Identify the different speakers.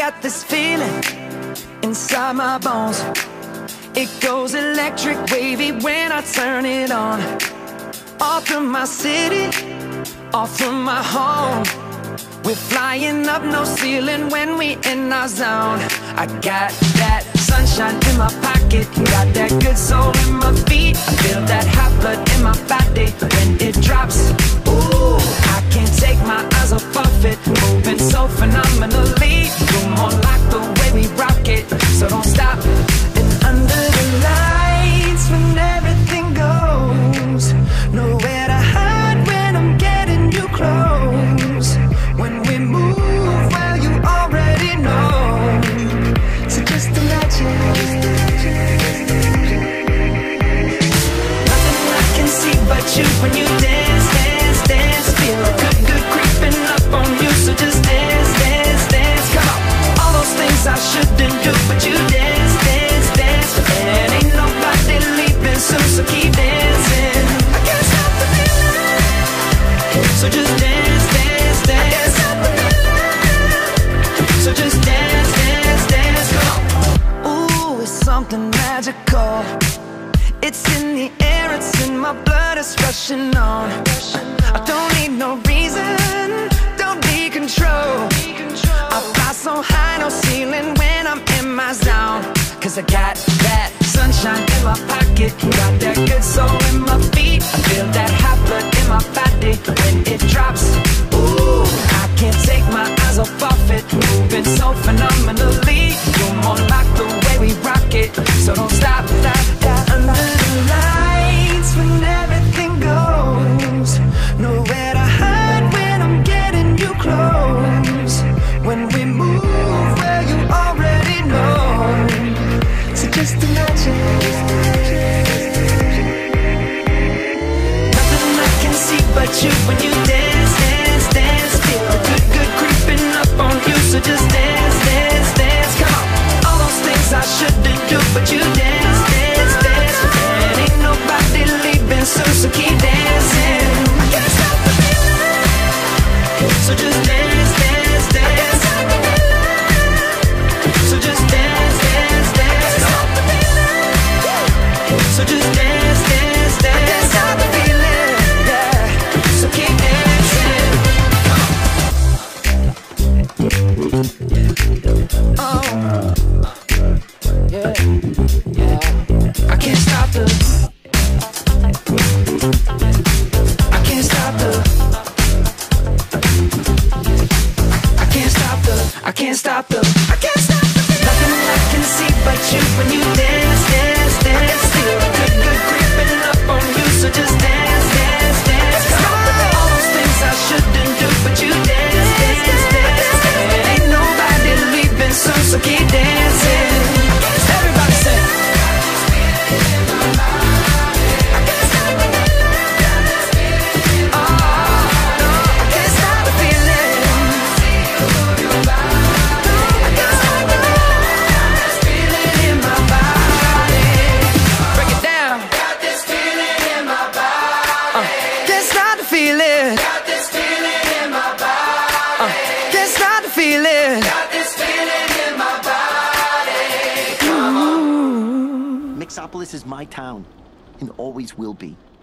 Speaker 1: got this feeling inside my bones. It goes electric wavy when I turn it on. All through my city, all through my home. We're flying up, no ceiling when we in our zone. I got that sunshine in my pocket, got that good soul in my feet. I feel that hot blood in my body when it drops. Ooh, I can't take my eyes off of it, moving so phenomenally. You're more like the way we rock it, so don't stop. And under the lights when everything goes, nowhere to hide when I'm getting you close. When we move, well, you already know. So just imagine. Nothing I can see but you when you dance, dance, dance. Feel good, good creeping up on you. So just dance, dance, dance. Come on. All those things I shouldn't do, but you dance, dance, dance. And ain't nobody leaving soon, so keep dancing. I can't stop the feeling. So just dance, dance, dance. So just dance, dance, dance, come on. Ooh, it's something magical. It's in the air, it's in my blood, it's rushing on. I don't need no reason, don't need control. I fly so high, no ceiling when I'm in my zone. Cause I got that sunshine in my pocket, got that good soul in my feet. I feel that hot blood in my body when it drops. Ooh, I can't take my eyes off of it, moving so phenomenally. You're more like the way we rock it, so don't stop, stop, stop. Under the lights when everything goes, nowhere to hide when I'm getting you close. When we move, well, you already know. So just imagine. Nothing I can see but you when you dance, dance, dance. Feel good, good creeping up on you. So just dance, dance, dance. Come on. All those things I shouldn't do, but you dance, dance, dance. And ain't nobody leaving soon, so keep dancing. I can't stop the feeling. So just dance, dance, dance. So just dance, dance, dance. Stop the feeling. So just dance, dance, dance. I can't stop the feeling. Yeah. So keep dancing. Oh, yeah, yeah. I can't stop the. I can't stop the. I can't stop the. I can't stop the. I can't stop the. Nothing I can see but you when you dance, dance, dance. Feel good, good creeping up on you. So just dance, dance, dance. Come on. All those things I shouldn't do, but you dance, dance, dance. And ain't nobody leaving soon, so keep dancing. Everybody say.
Speaker 2: Mixopolis is my town, and always will be.